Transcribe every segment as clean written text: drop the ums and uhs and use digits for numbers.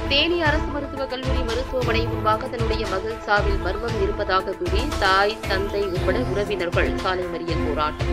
தேனி அரசு மருத்துவக் கல்லூரி மருத்துவமனை முன்பாக தன்னுடைய மகள் சாவில் மர்மம் இருப்பதாக கூறி தாய், தந்தை உட்பட உறவினர்கள் சாலை மறியல் போராட்டம்.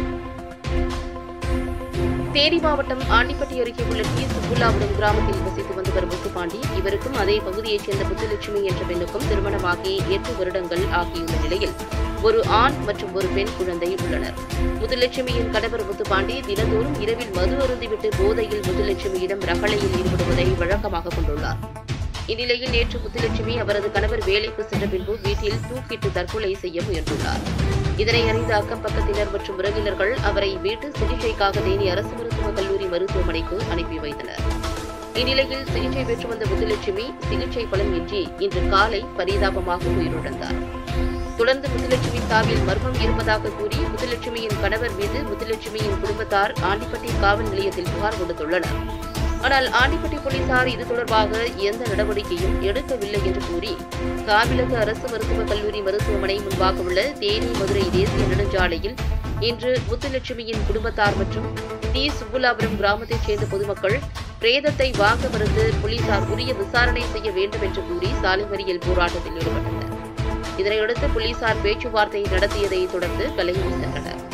தேனி மாவட்டம் ஆண்டிப்பட்டி அருகே உள்ள சுப்புலாபுரம் கிராமத்தில் வசித்து வந்தவர் முத்துப்பாண்டி. இவருக்கும் அதே பகுதியைச் சேர்ந்த முத்துலட்சுமி என்ற பெண்ணுக்கும் திருமணமாகி 8 வருடங்கள் ஆகியுள்ள நிலையில் ஒரு ஆண் மற்றும் ஒரு பெண் குழந்தை உள்ளனர். முத்துலட்சுமியின் கணவர் முத்துப்பாண்டி தினந்தோறும் இரவில் மது அருந்திவிட்டு போதையில் முத்துலட்சுமியிடம் ரகளையில் ஈடுபடுவதை வழக்கமாக கொண்டுள்ளார். இந்நிலையில் நேற்று முத்துலட்சுமி அவரது கணவர் வேலைக்கு சென்ற பின்பு வீட்டில் தூக்கிட்டு தற்கொலை செய்ய முயன்றுள்ளார். இதனை அறிந்த அக்கம் பக்கத்தினர் மற்றும் உறவினர்கள் அவரை வீட்டு சிகிச்சைக்காக தேனி அரசு மருத்துவக் கல்லூரி மருத்துவமனைக்கு அனுப்பி வைத்தனர். இந்நிலையில் சிகிச்சை பெற்று வந்த முத்துலட்சுமி சிகிச்சை பலனின்றி இன்று காலை பரிதாபமாக உயிரிழந்தார். தொடர்ந்து முத்துலட்சுமி சாவில் மர்மம் இருப்பதாக கூறி முத்துலட்சுமியின் கணவர் மீது முத்துலட்சுமியின் குடும்பத்தார் ஆண்டிப்பட்டி காவல் நிலையத்தில் புகார் கொடுத்துள்ளனர். ஆனால் ஆண்டிப்பட்டி போலீசார் இது தொடர்பாக எந்த நடவடிக்கையும் எடுக்கவில்லை என்று கூறி காவிலக்கு அரசு மருத்துவக் கல்லூரி மருத்துவமனை முன்பாக உள்ள தேனி மதுரை தேசிய நெடுஞ்சாலையில் இன்று முத்துலட்சுமியின் குடும்பத்தார் மற்றும் சுப்புலாபுரம் கிராமத்தைச் சேர்ந்த பொதுமக்கள் பிரேதத்தை வாங்க மறுத்து போலீசார் உரிய விசாரணை செய்ய வேண்டும் என்று கூறி சாலை மறியல் போராட்டத்தில் ஈடுபட்டனர். இதனையடுத்து போலீசார் பேச்சுவார்த்தை நடத்தியதை தொடர்ந்து கலைந்து சென்றனர்.